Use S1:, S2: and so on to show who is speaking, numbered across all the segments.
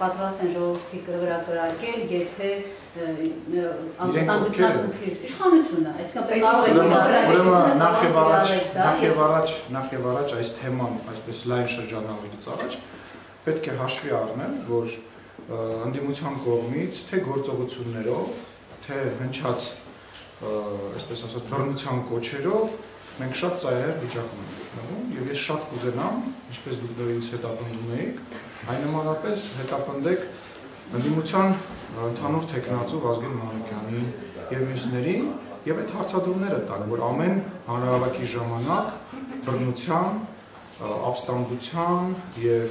S1: պատրաստ են ժողովրդի վրա կրակել, եթե անվտանգության իշխանությունը,
S2: նախ եւ առաջ այս թեման այսպես լայն շրջանավելուց առաջ պետք է հաշվի առնել, որ ընդդիմության կողմից թե գործողություններով, թե հնչած այսպես ասած բռնության կոչերով մենք շատ ծայրահեղ վիճակում ենք գտնվում եւ ես շատ կուզենամ, ինչպես դուք ինձ հետապնդում եք, այնուամենայնիվ հետապնդեք ընդդիմության ընդհանուր թեկնածու Վազգեն Մանուկյանին եւ մյուսներին եւ այդ հարցադրումները տան, որ ամեն հանրահավաքի ժամանակ բռնության, ապստամբության եւ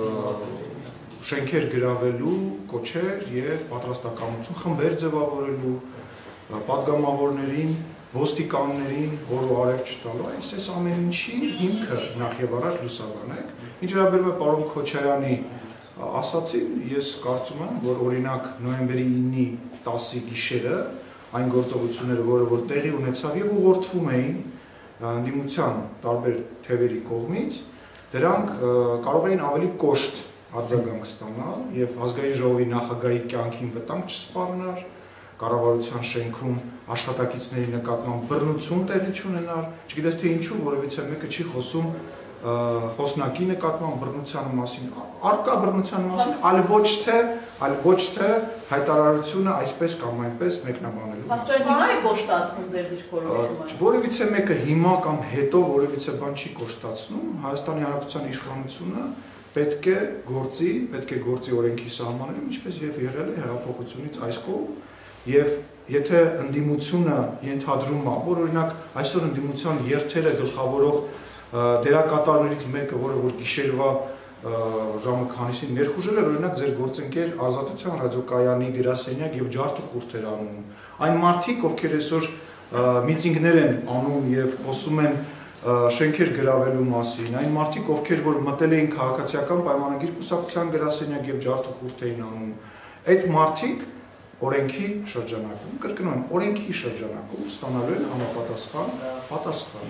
S2: շենքեր գրավելու կոչեր եւ պատրաստակամություն խմբեր ձևավորելու պատգամավորներին, ոստիկաններին օր ու արև չտալու, այս ամեն ինչի հիմքը նախ եւ առաջ լուսաբանեք։ Ինչ վերաբերում է պարոն Քոչարյանի ասացին, ես կարծում եմ, որ օրինակ նոյեմբերի 9-ի 10-ի գիշերը այն գործողությունները, որ տեղի ունեցավ եւ ուղղորդվում էին ընդդիմության տարբեր թևերի կողմից, դրանք կարող էին ավելի կոշտ արձագանք ստանալ եւ ազգային ժողովի նախագահի կյանքին վտանգ չսպառնար, կառավարության շենքում աշխատակիցների նկատմամբ բռնություն տեղի չունենար, չգիտես թե ինչու, որովհետեւ մեկը չի խոսում խոսնակի նկատմամբ բռնության մասին, արկա բռնության մասին, այլ ոչ թե հայտարարությունը այսպես կամ այնպես մեկնաբանելու։
S3: Հաստատ հիմա է կոշտացնում ձեր դիրքորոշումը։
S2: Որևիցե մեկը հիմա կամ հետո որևիցե բան չի կոշտացնում, Հայաստանի Հանրապետության իշխանությունը պետք է գործի օրենքի սահմաններում, ինչպես եւ եղել է հեղափոխությունից այս կողմ, եւ եթե ընդդիմությունը ենթադրում է, որ օրինակ այսօր ընդդիմության երթերը գլխավորող դերակատարներից մեկը, որը որ գիշերվա ժամը քանիսին ներխուժել էր, օրինակ ձեր գործընկեր Ազատության ռադիոկայանի գրասենյակ եւ ջարդուխուրդ էր անում։ Այն մարդիկ, ովքեր այսօր միթինգներ են անում եւ խոսում են շենքեր գրավելու մասին, այն մարդիկ, ովքեր որ մտել էին քաղաքացիական պայմանագիր կուսակցության գրասենյակ եւ ջարդուխուրդ էին անում, այդ մարդիկ օրենքի շրջանակում, կրկնում եմ, օրենքի շրջանակում ստանալու են համապատասխան պատասխան։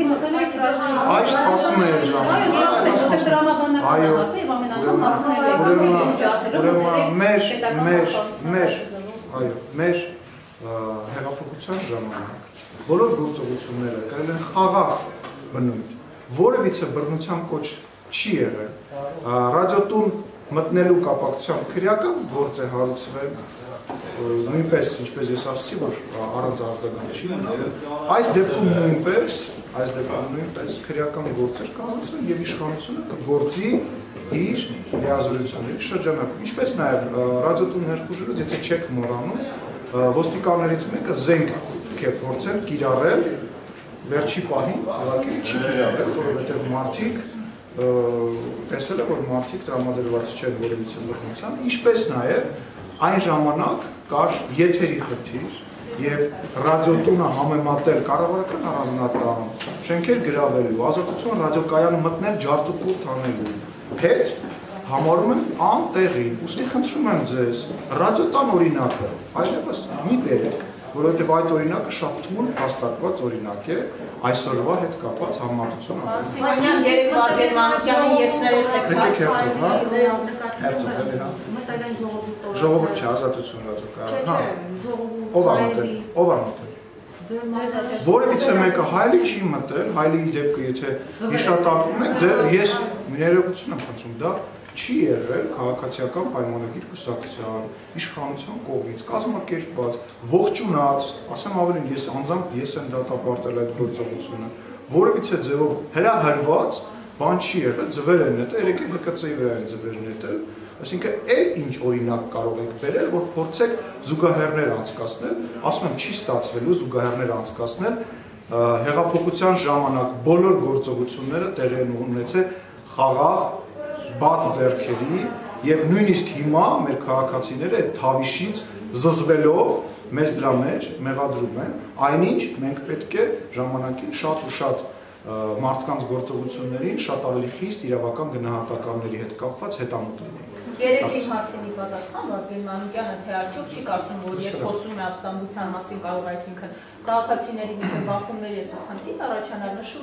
S2: Այս 10 մեր հեղափոխության ժամանակ բոլոր գործողությունները կրել են խաղաղ բնույթ, որևիցե բռնության կոչ չի եղել, ռադիոտուն մտնելու կապակցությամբ քրեական գործ է հարուցվել, նույնպես ինչպես ես ասացի, որ առանց արձագանք չի մնալու, այս դեպքում նույնպես քրեական գործեր կհարուցվեն եւ իշխանությունը կգործի իր լիազորությունների շրջանակում, ինչպես նաեւ ռադիոտուն ներխուժելուց, եթե չեք մոռանում, ոստիկաններից մեկը զենք է փորձել կիրառել, վերջի պահին ուղղակի չի կիրառել, որովհետեւ մարդիկ տեսել է, որ մարդիկ տրամադրված չեն որևիցե բռնության, ինչպես նաեւ այն ժամանակ կար եթերի խնդիր եւ ռադիոտունը համեմատել կառավարական առանձնատան, շենքեր գրավելու, Ազատություն ռադիոկայանը մտնել ջարդուխուրդ անելու հետ համարում եմ անտեղին, ուստի խնդրում եմ ձեզ, ռադիոտան օրինակը այլևս մի բերեք, որովհետև այդ օրինակը շատ թույլ հաստատված օրինակ է այսօրվա հետ կապված համեմատություն անելու։
S3: Սիմոնյան երեք Վազգեն Մանուկյանին ես ներեցեք
S2: Ժողովուրդ չէ, Ազատություն ռադիոկայանը, ով է մտել։ Որևիցե մեկը հայլի չի մտել, հայլիի դեպքը եթե հիշատակում եք, ես ներողություն եմ խնդրում, դա չի եղել քաղաքացիական պայմանագիր կուսակցության, իշխանության կողմից կազմակերպված, ողջունած, ասեմ ավելին, ես անձամբ եմ դատապարտել այդ գործողությունը, որևիցե ձևով հրահրված բան չի եղել, ձվեր են նետել, երեք ՀԿՑ-ի վրա են ձվեր նետել, այսինքն էլ ինչ օրինակ կարող եք բերել, որ փորձեք զուգահեռներ անցկացնել, ասում եմ չի ստացվելու զուգահեռներ անցկացնել, հեղափոխության ժամանակ բոլոր գործողությունները տեղի են ունեցել խաղաղ բաց ձեռքերի եւ նույնիսկ հիմա մեր քաղաքացիները այդ թավիշից զզվելով մեզ դրա մեջ մեղադրում են, այնինչ մենք պետք է ժամանակին շատ ու շատ մարդկանց գործողություններին շատ ավելի խիստ իրավական գնահատականների հետ կապված հետամուտ լինենք։
S3: Երեքի հարցինի պատասխան Վազգեն Մանուկյանը թե արդյոք չի կարծում, որ երբ խոսում է ապստամբության մասին կարող այսինքն քաղաքացիների միջև բախումների այսպես խնդիր առաջանալ, նշում է,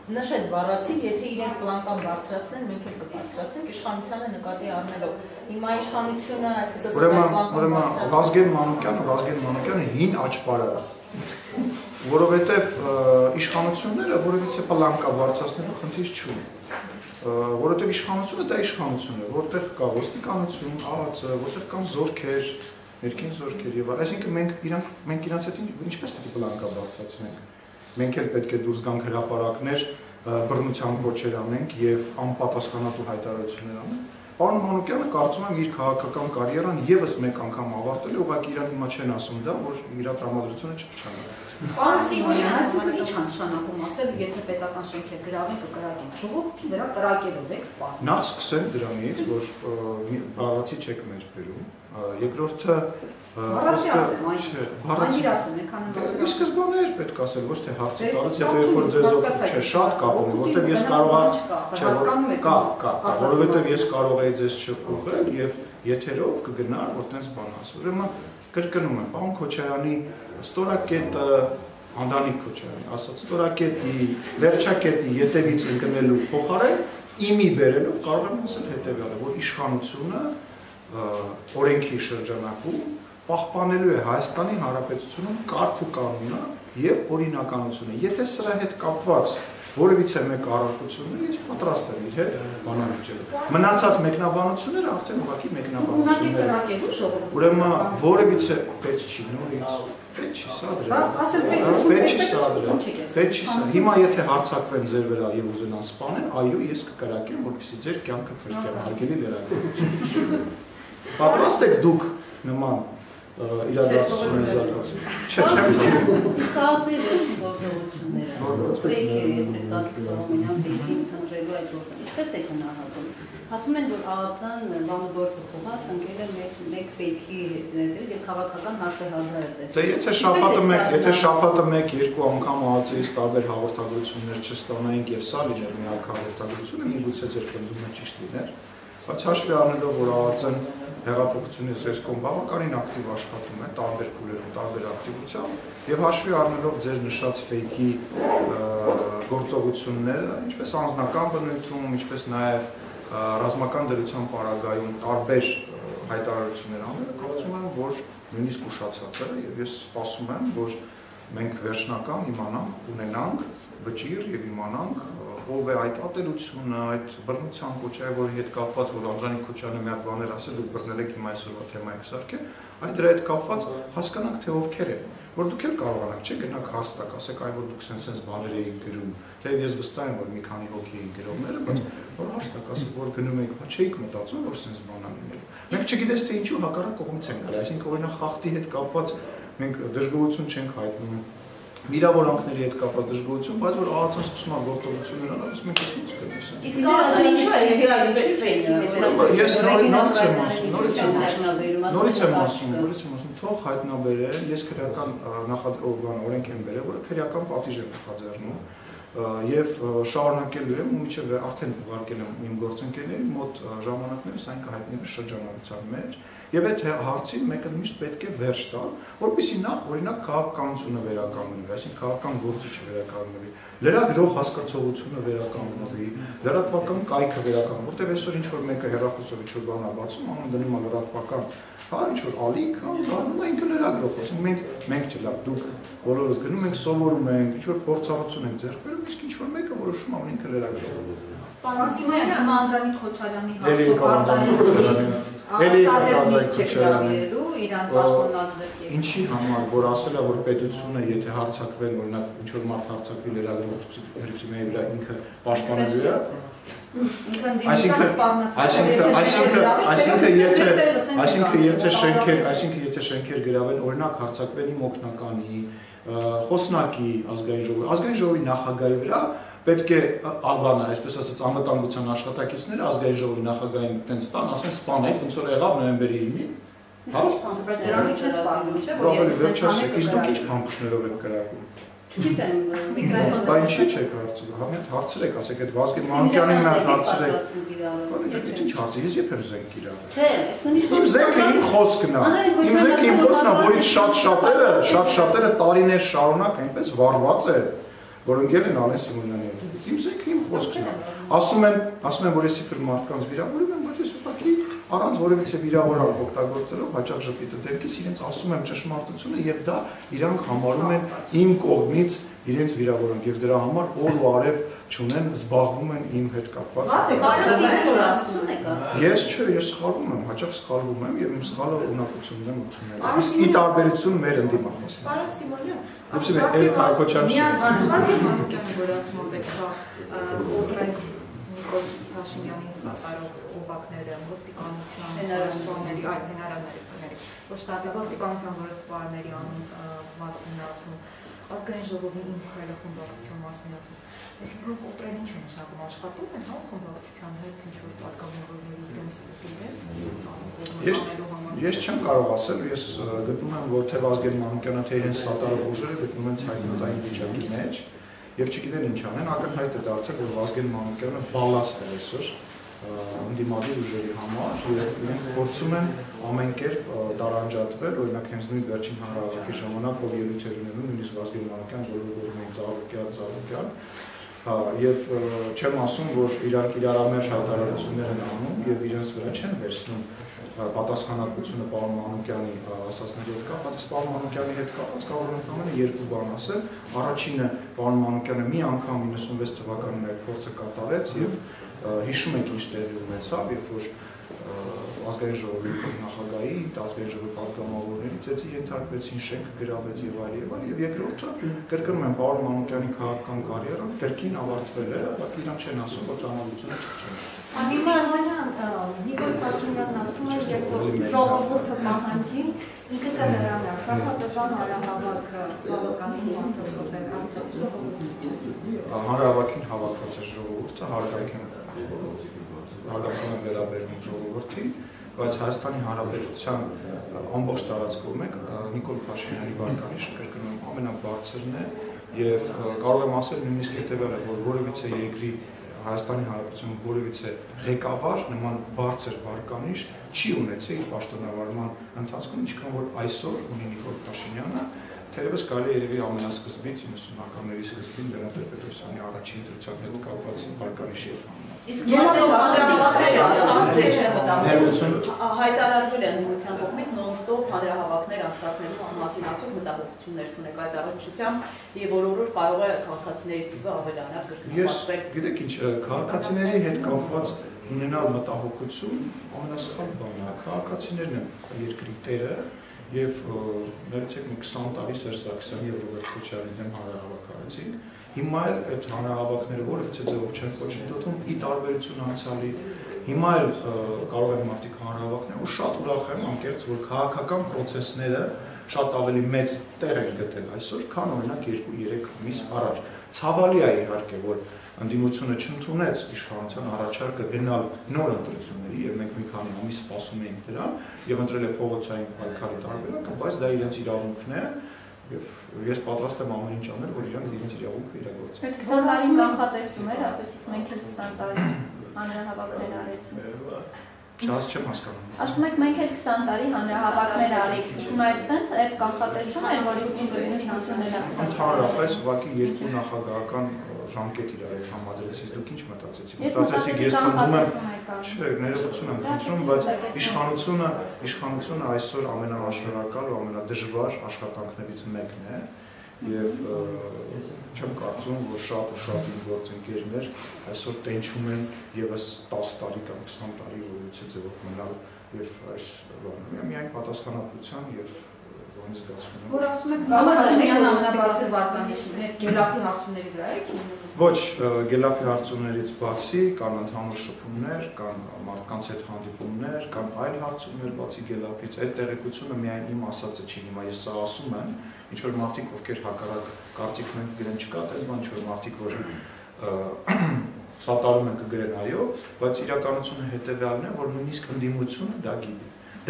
S3: նշեց բառացի, եթե իրենք պլանկան բարձրացնեն, մենք էլ կբարձրացնենք իշխանությանը նկատի առնելով։ Հիմա իշխանությունը, այսպես ասած,
S2: ուրեմն Վազգեն Մանուկյանը հին աճպար է, որովհետև իշխանությունները որևիցե պլանկա բարձրացնելու խնդիր չունի, որովհետև իշխանությունը դա իշխանություն է, որտեղ կա ոստիկանություն, ԱԱԾ, որտեղ կան զորքեր, ներքին զորքեր եւ այլն, այսինքն մենք իրանց հետ ինչպես պետք է պլանկա բարձրացնենք։ Մենք էլ պետք է դուրս գանք հրապարակներ, բռնության կոչեր անենք եւ անպատասխանատու հայտարարություններ անենք։ Պարոն Մանուկյանը կարծում եմ իր քաղաքական կարիերան եւս մեկ անգամ ավարտել է, ուղղակի իրան հիմա չեն ասում դա, որ իր տրամադրությունը չփչանա։
S1: Պարոն Սիմոնյան, այսինքն ինչ նշանակում ասել, եթե պետական շենքեր գրավեն, կկրակեն։ Ժողովրդի վրա կրակելով եք սպառնում։
S2: Նախ սկսենք դրանից, որ բառացի չեք մեջ բերում, երկրորդը
S1: Ի
S2: սկզբանե էր պետք ասել, ոչ թե հարցի տալուց, հետո երբ որ ձեզ օգնում չէ, շատ կապում, որովհետև ես որովհետև ես կարող էի ձեզ չուղղել եւ եթերով կգնար, որ տենց բան ասել։ Ուրեմն կրկնում եմ, պարոն Քոչարյանի ստորակետը Անդրանիկ Քոչարյանի ասած ստորակետի, վերջակետի ետևից ընկնելու փոխարեն իմի բերելով կարող եմ ասել հետեւյալը, որ իշխանությունը օրենքի շրջանակում պահպանելու է Հայաստանի Հանրապետությունում կարգ ու կանոնը եւ օրինականությունը։ Եթե սրա հետ կապված որևիցե մեկ առարկություններ, ես պատրաստ եմ իր հետ բանալիճել։ Մնացած մեկնաբանությունները արդեն ուղղակի մեկնաբանություններ են։ Ուրեմն որևիցե պետք չի նորից, պետք չի սա պետք չի սա։ Հիմա եթե հարցակվեն ձեր վրա եւ ուզենան սպանեն, այո, ես կկրակեմ, որպեսզի ձեր կյանքը փրկեմ, հարգելի լրագրող։ Պատրաստ եք դուք նման իրադարձությունների զարգացում։ Չէ, չեմ։
S1: Ստացի ոչ գործողությունները։ Պետք է այսպես Գագիկ Սողոմոնյան պետքին քննելու այդ գործը։ Ինչպես է գնահատում։ Ասում են, որ ԱԱԾ-ն բանուգործը փոխած ընկել է մեկ ֆեյքի հետ եւ քաղաքական հաշվեհարդար է տեսել։
S2: Դե եթե շաբաթը մեկ-երկու անգամ ԱԱԾ-ից տարբեր հաղորդագրություններ չստանայինք եւ սա լիներ միակ հաղորդագրությունը, միգուցե ձեր քննումը ճիշտ լիներ, բայց հաշվի առնելով, որ ԱԱԾ-ն հեղափոխությունից զեսկոմ բավականին ակտիվ աշխատում է տարբեր փուլերում, տարբեր ակտիվությամբ եւ հաշվի առնելով ձեր նշած ֆեյքի գործողությունները, ինչպես անձնական բնույթում, ինչպես նաեւ ռազմական դրության պարագայում տարբեր հայտարարություններ անելը, կարծում եմ, որ նույնիսկ ուշացած է եւ ես սպասում եմ, որ մենք վերջնական իմանանք, ունենանք վճիռ եւ իմանանք ով է այդ ատելությունը, այդ բռնության կոչը, որի հետ կապված, որ Անդրանիկ Քոչարյանը մի հատ բաներ ասել, դուք բռնել եք հիմա այսօրվա թեմայի սարքել, այդ դրա հետ կապված հասկանանք, թե ովքեր են, որ դուք էլ կարողանաք, չէ, գնաք հարց տաք, ասեք, այ որ դուք սենց բաներ էիք գրում, թեև ես վստահ եմ, որ մի քանի հոգի էին գրողները, բայց որ հարց տաք, ասեք, որ գնում եք, բայց չէիք մտածում, որ սենց բան ա լինելու։ Մենք չգիտես թե ինչու հակառակ կողմից են գալի, այսինքն օրինակ խախտի հետ կապված մենք դժգոհություն չենք հայտնում վիրավորանքների հետ կապված դժգոհություն, բայց որ ԱԱԾ-ն սկսում է գործողություններ անել, ասում ենք ոնց կլինի սա։
S3: Իսկ ԱԱԾ-ն ինչու է եթե այդ
S2: ես նորից եմ ասում, թող հայտնաբերեն, ես քրեական օրենք եմ բերել, որը քրեական պատիժ է նախաձեռնում եւ շարունակելու եմ ու մինչեւ արդեն ուղարկել եմ իմ գործընկերներին մոտ ժամանակներս այն կհայտնվի շրջանառության մեջ եւ այդ հարցին մեկը միշտ պետք է վերջ տալ, որպեսզի նախ օրինակ քաղաքականությունը վերականգնվի, այսինքն քաղաքական գործիչը վերականգնվի, լրագրող հասկացողությունը վերականգնվի, լրատվական կայքը վերականգնվի, որտեղ այսօր ինչ որ մեկը հեռախոսով ինչ որ բան է բացում, անում դնում է լրատվական, հա ինչ որ ալիք, անում է ինքը լրագրող, ասենք մենք չլավ, դուք բոլորս գնում ենք սովորում ենք, ինչ որ փորձառություն ենք ձեռք բերում, իսկ ինչ որ մեկը որոշում է ինքը լրագրող։
S3: Պարոն Սիմոնյան, հիմա Անդրանիկ Քոչարյանի
S2: Ինչի համար, որ ասել է, որ պետությունը, եթե հարցակվեն, օրինակ, ինչ-որ մարդ հարցակվի լրագրող հրիփսիմայի վրա ինքը պաշտպանելու է, այսինքն եթե շենքեր գրավեն, օրինակ հարցակվեն իմ օգնականի, խոսնակի ազգային ժողովի նախագահի վրա պետք է ալբանը, այսպես ասած, անվտանգության աշխատակիցները ազգային ժողովի նախագահին տենց տան, ասեն սպանեք, ոնց որ եղավ նոյեմբերի 9-ին։ Հա?
S3: Բայց դրանից չես սպանում, չէ՞, որ
S2: ես դուք ինչ փամփուշտներով եք կրակում։
S1: Չգիտեմ,
S2: Բա ինչի՞ չեք հարցրել, հա մի հարցրեք, ասեք այդ Վազգեն Մանուկյանին մի հատ հարցրեք։ Ինչ հարցի, ես երբ եմ զենք իրավը։
S1: Չէ, այսինքն
S2: Իմ զենքը իմ խոսքն է։ Իմ զենքը իմ խոսքն է, որից շատ շատերը տարիներ շարունակ այնպես վառված է, որ ընկել են Ալեն Սիմոնյանի հետ։ Իմ զենքը իմ խոսքն է։ Ասում եմ, որ ես իբր մարդկանց վիրավորում եմ, բայց ես ուղղակի առանց որևիցե վիրավորանք օգտագործելով հաճախ ժպիտը դեպքից իրենց ասում եմ ճշմարտությունը եւ դա իրանք համարում են իմ կողմից իրենց վիրավորանք եւ դրա համար օր ու արև չունեն, զբաղվում են իմ հետ կապված։ Ես սխալվում եմ, հաճախ սխալվում եմ եւ իմ սխալը ունակությունն եմ ընդունել։ Իսկ ի տարբերություն մեր ընդդիմախոսների։
S4: Պարոն Սիմոնյան,
S2: Էլիկ Հայկոչյանը
S4: Նիկոլ Փաշինյանին սատարող օղակները, ոստիկանության որոշումների, այդ հնարավորությունների, ոչ թե ոստիկանության որոշումների անուն մասին ասում, ազգային ժողովի ինքնը խմբակցության մասին ասում։ Այսինքն կոտրել ինչ են նշանակում աշխատում են հա խմբակցության հետ ինչ որ պատգամավորների իրենց
S2: Ես չեմ կարող ասել, ես գտնում եմ, որ թե Վազգեն Մանուկյանը, թե իրենց սատարող ուժերը գտնում են ցայտնոտային վիճակի մեջ եւ չգիտեն ինչ անեն, ակնհայտ է դարձել, որ Վազգեն Մանուկյանը բալաստ է այսօր ընդդիմադիր ուժերի համար եւ իրենք փորձում են ամեն կերպ տարանջատվել, օրինակ հենց նույն վերջին հանրահավաքի ժամանակ ով ելույթեր ունենում, նույնիսկ Վազգեն Մանուկյան բոլորովին ծաղուկյան եւ չեմ ասում, որ իրանք իրարամերժ հայտարարություններ են անում եւ իրենց վրա չեն վերցնում պատասխանատվությունը պարոն Մանուկյանի ասածների հետ կապված, պարոն Մանուկյանի հետ կապված կարող եմ ընդամենը երկու բան ասել։ Առաջինը պարոն Մանուկյանը մի անգամ 96 թվականին այդ փորձը կատարեց եւ հիշում եք ինչ տեղի ունեցավ, երբ որ ազգային ժողովի նախագահի, ազգային ժողովի պատգամավորների ծեծի ենթարկվեցին, շենքը գրավեց եւ այլ եւ երկրորդը կրկնում եմ պարոն Մանուկյանի քաղաքական կարիերան կրկին ավարտվել է, բայց իրանք չեն ասում, որ տրամադրությունը չկա։
S5: Նիկոլ Փաշինյանն ասում է, երբ որ ժողովուրդը պահանջի, ինքը կլրանա, շաբաթական հանրահավաքը բավականին
S2: հանրահավաքին հավաքված է ժողովուրդը, հարգանքին վերաբերվում ժողովրդին, բայց Հայաստանի Հանրապետության ամբողջ տարածքում Նիկոլ Փաշինյանի վարկանիշը կրկնում ամենաբարձրն է եւ կարող եմ ասել նույնիսկ հետեւյալը, որ որևիցե երկրի Հայաստանի Հանրապետության որևիցե ղեկավար նման բարձր վարկանիշ չի ունեցել իր պաշտոնավարման ընթացքում, ինչքան որ այսօր ունի Նիկոլ Փաշինյանը, թերևս կարելի է երևի ամենասկզբից 90-ականների սկզբին Լևոն Տեր-Պետրոսյանի առաջին ընտրության հետ կապված վարկանիշի հետ համեմատել։
S3: Իսկ հայտարարվել է ընդդիմության կողմից նոն-ստոպ հանրահավաքներ անցկացնելու մասին արդյոք մտահոգություններ չունեք այդ առնչությամբ եւ որ կարող է քաղաքացիների թիվը ավելանալ
S2: Ես գիտեք ինչ, քաղաքացիների հետ կապված ունենալ մտահոգություն ամենասխալ բանն է, քաղաքացիներն են երկրի տերը եւ ներեցեք մի 20 տարի Սերժ Սարգսյանի եւ Ռոբերտ Քոչարյանի դեմ հանրահավաք արեցինք։ Հիմա էլ այդ հանրահավաքները որևիցե ձևով չեն կոչնտոտվում ի տարբերություն անցյալի։ Հիմա էլ կարող են մարդիկ հանրահավաքներ ու շատ ուրախ եմ անկեղծ, որ քաղաքական process-ները շատ ավելի մեծ տեղ են գտել այսօր, քան օրինակ 2-3 ամիս առաջ։ Ցավալի է իհարկե, որ ընդդիմությունը չընդունեց իշխանության առաջարկը գնալ նոր ընտրությունների եւ մենք մի քանի ամիս սպասում էինք դրան եւ ընտրել է փողոցային պայքարի տարբերակը, բայց դա իրենց իրավունքն է եւ ես պատրաստ եմ ամեն ինչ անել, որ իրանք իրենց իրավունքը իրագործեն։
S5: 20 տարի կանխատեսում էր, ասեցիք մենք 20 տարի հանրահավաքներ արեցինք։
S2: Չհաս չեմ հասկանում։
S5: Ասում եք մենք էլ 20 տարի հանրահավաքներ արեցինք, հիմա այդտենց այդ կանխատեսում են, որ ինքնությունները
S2: ընդհանրապես ուղղակի երկու նախագահական ժամկետ իրար հետ համադրեցից, դուք ինչ մտածեցիք։ Մտածեցիք ես պնդում եմ, չէ, ներողություն եմ խնդրում, բայց իշխանությունը այսօր ամենաանշնորհակալ ու ամենադժվար աշխատանքներից մեկն է եւ չեմ կարծում, որ շատ ու շատ գործընկերներ այսօր տենչում են եւս 10 տարի կամ 20 տարի որևիցե ձևով մնալ եւ այս բանը միայն պատասխանատվության եւ
S3: Որ ասում եք Փաշինյանը ամենաբարձր վարկանիշն է գելափի հարցումների վրա է։
S2: Ոչ, գելափի հարցումներից բացի կան ընդհանուր շփումներ, կան մարդկանց հետ հանդիպումներ, կան այլ հարցումներ բացի գելափից։ Այդ տեղեկությունը միայն իմ ասածը չի, հիմա ես սա ասում եմ, ինչ որ մարդիկ ովքեր հակառակ կարծիք ունեն գրեն չկա, այլ բան ինչ որ մարդիկ որ սատարում են կգրեն այո, բայց իրականությունը հետեւյալն է, որ նույնիսկ ընդդիմությունը դա գիտի։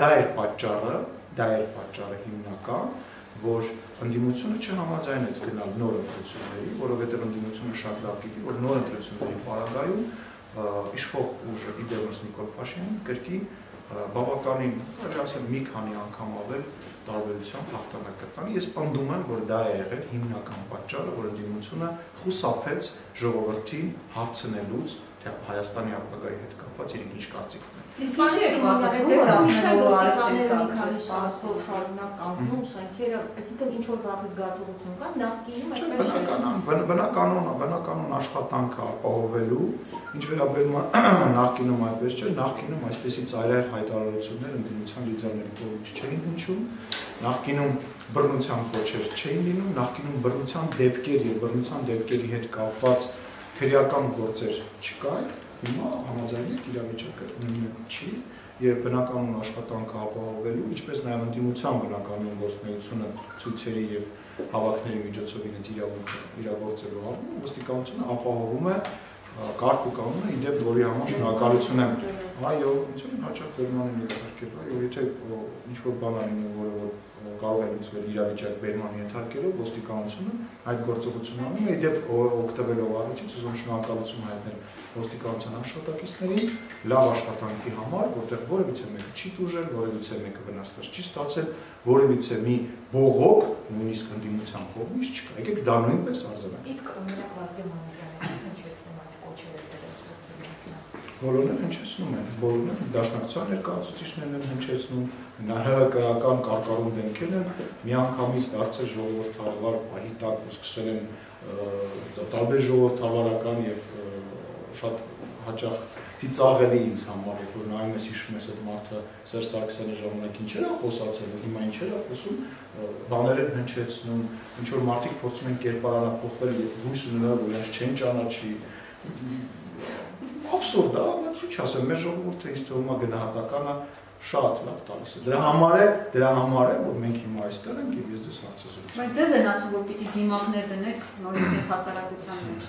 S2: Դա էր պատճառը հիմնական, որ ընդդիմությունը չհամաձայնեց գնալ նոր ընտրությունների, որովհետև ընդդիմությունը շատ լավ գիտի, որ նոր ընտրությունների պարագայում իշխող ուժը իդեալոս Նիկոլ Փաշինյանը կրկին բավականին, ասեմ, մի քանի անգամ ավել տարբերությամբ հաղթանակ գտան։ Ես պնդում եմ, որ դա է եղել հիմնական պատճառը, որ ընդդիմությունը խուսափեց ժողովրդին հարցնելուց, թե Հայաստանի ապագայի հետ կապված իրենք ինչ կարծիք ունեն։
S5: Իսկ ինչ է պատասխանում, որ ասում են, որ առաջին քանի տարով շարունակ կանգնում շենքերը, այսինքն ինչ որ վաղ զգացողություն կա, նախկինում այդպես
S2: բնականon աշխատանք ապահովելու, ինչ վերաբերում է նախկինում այդպես չէ, նախկինում այսպեսի ծայրահեղ հայտարարություններ ընդդիմության լիդերների կողմից չէին հնչում, նախկինում բռնության կոչեր չէին լինում, նախկինում բռնության դեպքեր եւ բռնության դեպքերի հետ կապված քրեական գործեր չկային, հիմա համաձայնեք իրավիճակը նույնը չի եւ բնականon աշխատանքը ապահովելու, ինչպես նաեւ ընդդիմության բնականon գործունեությունը ցույցերի եւ հավաքների միջոցով իրենց իրագործելու առումով ոստիկանությունը ապահովում է կարգ ու կանոնը, իդեպ որի համար շնորհակալություն եմ։ Այո, ինձ հաճախ բերմանին ենթարկել, այո, եթե ինչ-որ բան լինում, որը կարող է լուծվել իրավիճակ բերման ենթարկելով, ոստիկանությունը այդ գործողությունն անում է, իդեպ օգտվելով առիթից ուզում շնորհակալություն հայտնել ոստիկանության աշխատակիցներին լավ աշխատանքի համար, որտեղ որևիցե մեկը չի տուժել, որևիցե մեկը վնասված չի ստացել, որևիցե մի բողոք նույնիսկ ընդդիմության կողմից չկա։ Եկեք դա նույնպես արձանենք։
S4: Իսկ մենակ Վազգեն Մանուկյանը հնչեցնում է կոչերը
S2: բոլորն հնչեցնում են, բոլորն դաշնակցության ներկայացուցիչներն են հնչեցնում, ՀՀԿ-ական կարկառուն դեմքերն են միանգամից դարձել ժողովրդավար պահի տակ ու սկսել են տարբեր ժողովրդավարական եւ շատ հաճախ ծիծաղելի ինձ համար, երբ որ նայում ես հիշում ես այդ մարդը Սերժ Սարգսյանի ժամանակ ինչեր է խոսացել, հիմա ինչեր է խոսում, բաներ են հնչեցնում, ինչ որ մարդիկ փորձում են կերպարանափոխվել եւ հույս ունենալ, որ իրենց չեն ճանաչի։ Absurd է, բայց ինչ ասեմ, մեր ժողովուրդը ինձ թվում է գնահատականը շատ լավ տալիս է։ Դրա համար է, որ մենք հիմա այստեղ ենք եւ ես ձեզ հարցազրույց։
S1: Բայց ձեզ են ասում, որ պիտի դիմակներ դնեք նորից հասարակության մեջ։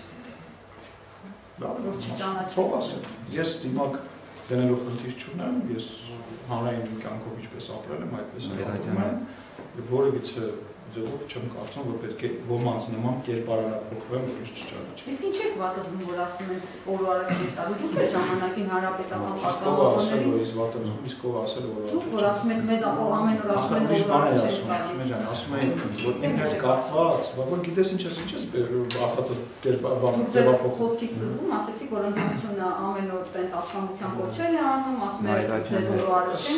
S2: Թող ասեմ, ես դիմակ դնելու խնդիր չունեմ, ես հանրային կյանքով ինչպես ապրել եմ, այդպես ապրում եմ, եւ որևիցե ձևով չեմ կարծում, որ պետք է ոմանց նման կերպարանափոխվեմ, որ ես չճանաչեմ։
S1: Իսկ ինչ եք վատազում, որ ասում են օր առաջին տալու, դուք եք ժամանակին հանրապետական պատգամավորներին։
S2: Ես վատազում, իսկ ով ասել որ
S1: դուք որ ասում եք մեզ ամեն օր ասում են օր առաջին տալու։
S2: Ասում են, որ իմ հետ կապված, որ գիտես ինչ ես ասածս ձևափոխում։
S1: Խոսքի սկզբում ասացիք, որ ընդդիմությունը ամեն օր տենց աղքամության կոչեր է անում, ասում է ձեզ օր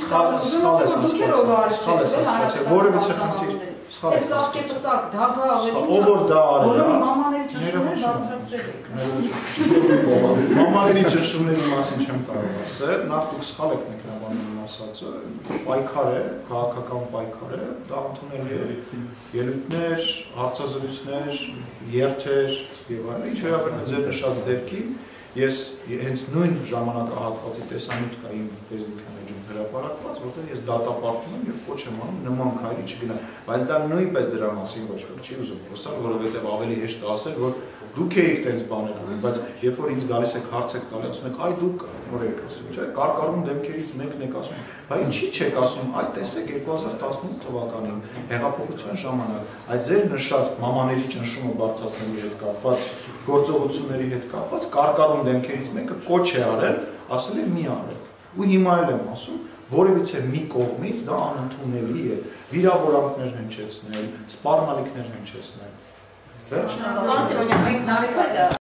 S1: առաջին։
S2: Որևիցե խնդիր
S1: Սխալ եք ասացիք, դագա ավելի
S2: ով որ դա արել է,
S1: մամաների ճնշումները բարձրացրել եք։
S2: Մամաների ճնշումների մասին չեմ կարող ասել, նախ դուք սխալ եք մեկնաբանում ասածը, պայքար է, քաղաքական պայքար է, դա ընդունելի է ելույթներ, հարցազրույցներ, երթեր եւ այլն, ինչ վերաբերում է ձեր նշած դեպքին, ես հենց նույն ժամանակահատվածի տեսանյութ կա իմ Facebook-յան էջում հրապարակված, որտեղ ես դատապարտում եմ եւ կոչ եմ անում նման քայլի չգնալ, բայց դա նույնպես դրա մասին ոչ ոք չի ուզում խոսալ, որովհետեւ ավելի հեշտ է ասել, որ դուք եք տենց բաներ անում, բայց երբ որ ինձ գալիս եք հարց եք տալի, ասում եք, այ դուք նոր եք ասում, չէ՞, կարկառուն դեմքերից մեկն եք ասում, բայց ինչի՞ չեք ասում, այ տեսեք 2018 թվականին հեղափոխության ժամանակ, այդ ձեր նշած մամաների ճնշումը բարձրացնելու հետ կապված գործողությունների հետ կապված կարկառուն դեմքերից մեկը կոչ է արել, ասել է մի արել։ Ու հիմա էլ եմ ասում, որևիցե մի կողմից դա անընդունելի է, վիրավորանքներ հնչեցնել, սպառնալիքներ հնչեցնել։ Վերջ։